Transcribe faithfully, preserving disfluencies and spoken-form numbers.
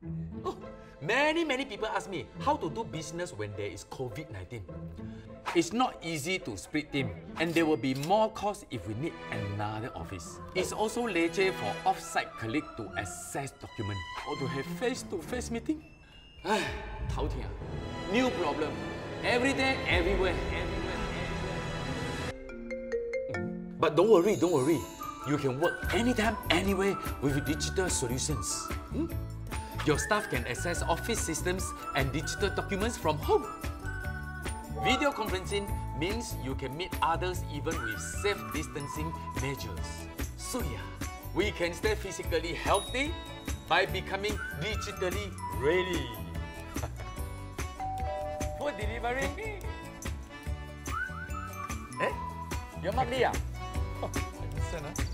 Oh, many, many people ask me how to do business when there is COVID nineteen. It's not easy to split team, and there will be more cost if we need another office. It's also leceh for off-site colleague to access document or to have face-to-face meeting.唉，头疼 New problem. Every day, everywhere, everywhere, everywhere. But don't worry, don't worry. You can work anytime, anywhere with digital solutions. Hmm? Your staff can access office systems and digital documents from home. Video conferencing means you can meet others even with safe distancing measures. So yeah, we can stay physically healthy by becoming digitally ready. Food delivery. Eh? You're Mark Lee ah? Oh, listen ah.